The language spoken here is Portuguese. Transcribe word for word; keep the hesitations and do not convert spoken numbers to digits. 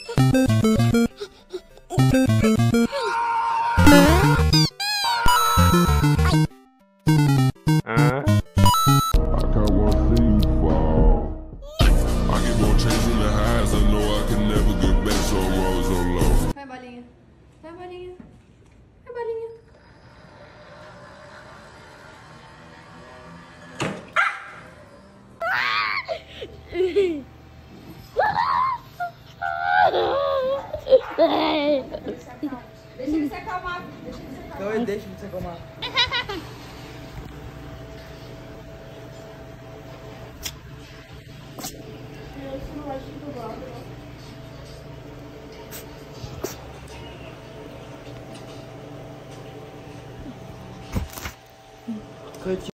Vai, bolinha. Vai, bolinha. Vai, bolinha. Deixa ele se acalmar. Não, ele deixa ele se acalmar. Coitado.